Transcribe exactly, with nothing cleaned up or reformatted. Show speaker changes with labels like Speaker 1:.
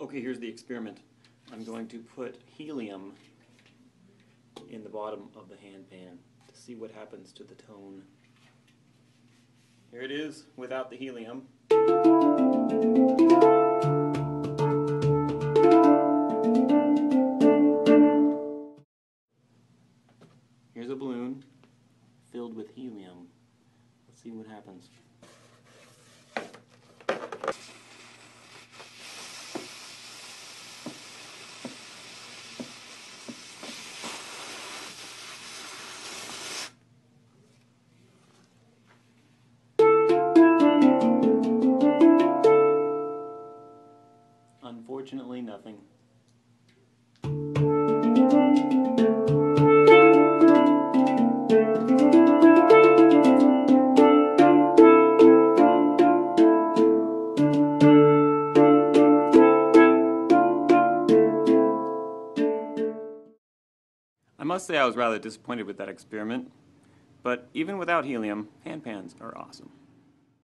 Speaker 1: Okay, here's the experiment. I'm going to put helium in the bottom of the handpan to see what happens to the tone. Here it is without the helium. Here's a balloon filled with helium. Let's see what happens. Unfortunately, nothing. I must say I was rather disappointed with that experiment, but even without helium, handpans are awesome.